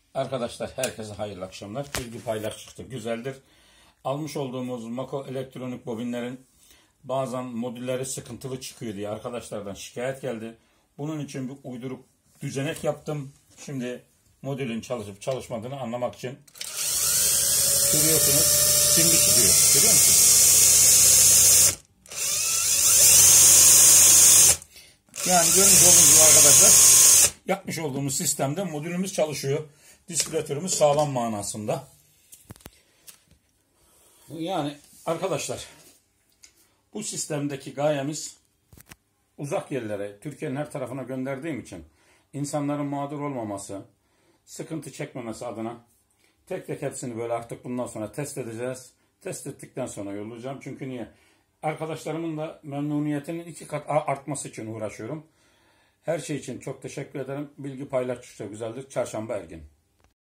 Arkadaşlar herkese hayırlı akşamlar. Bilgi paylaştıkça güzeldir. Almış olduğumuz Mako elektronik bobinlerin bazen modülleri sıkıntılı çıkıyor diye arkadaşlardan şikayet geldi. Bunun için bir uyduruk düzenek yaptım. Şimdi modülün çalışıp çalışmadığını anlamak için görüyorsunuz, simli çıkıyor. Görüyor musunuz? Yani görmüş olduğunuz gibi arkadaşlar, yapmış olduğumuz sistemde modülümüz çalışıyor. Diskülatörümüz sağlam manasında. Yani arkadaşlar, bu sistemdeki gayemiz uzak yerlere, Türkiye'nin her tarafına gönderdiğim için insanların mağdur olmaması, sıkıntı çekmemesi adına tek tek hepsini böyle artık bundan sonra test edeceğiz. Test ettikten sonra yollayacağım. Çünkü niye? Arkadaşlarımın da memnuniyetinin 2 kat artması için uğraşıyorum. Her şey için çok teşekkür ederim. Bilgi paylaştıkça güzeldir. Çarşamba Ergin.